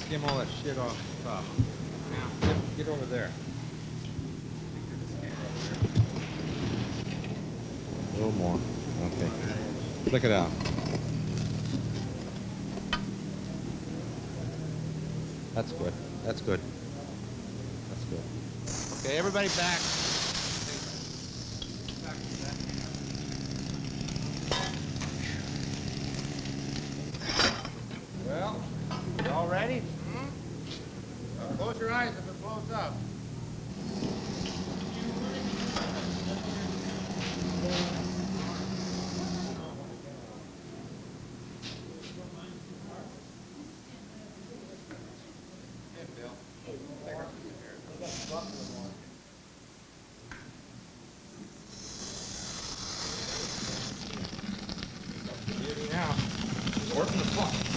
skim all that shit off the top. Get over there. A little more. Okay. Flick it out. That's good. That's good. That's good. Okay, everybody back. Well, you all ready? Close your eyes if it blows up. Hey, Bill. Beauty now. Working the fuck.